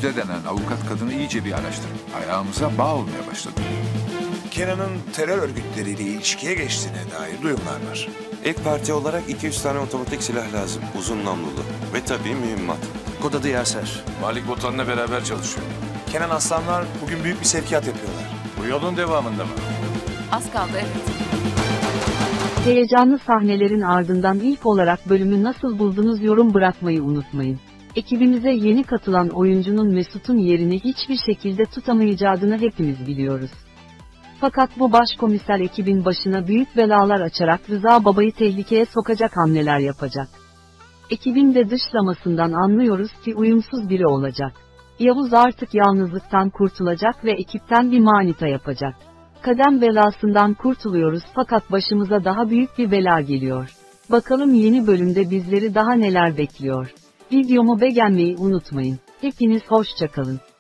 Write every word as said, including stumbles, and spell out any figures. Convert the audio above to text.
Müjde denen avukat kadını iyice bir araştırın. Ayağımıza bağ olmaya başladı. Kenan'ın terör örgütleriyle ilişkiye geçtiğine dair duyumlar var. Ek parti olarak iki yüz tane otomatik silah lazım. Uzun namlulu. Ve tabii mühimmat. Kod adı Yaser. Malik Botan'la beraber çalışıyor. Kenan Aslanlar bugün büyük bir sevkiyat yapıyorlar. Bu yolun devamında mı? Az kaldı, evet. Heyecanlı sahnelerin ardından ilk olarak bölümü nasıl buldunuz yorum bırakmayı unutmayın. Ekibimize yeni katılan oyuncunun Mesut'un yerini hiçbir şekilde tutamayacağını hepimiz biliyoruz. Fakat bu başkomiser ekibin başına büyük belalar açarak Rıza Baba'yı tehlikeye sokacak hamleler yapacak. Ekibin de dışlamasından anlıyoruz ki uyumsuz biri olacak. Yavuz artık yalnızlıktan kurtulacak ve ekipten bir manita yapacak. Kadem belasından kurtuluyoruz fakat başımıza daha büyük bir bela geliyor. Bakalım yeni bölümde bizleri daha neler bekliyor. Videomu beğenmeyi unutmayın. Hepiniz hoşça kalın.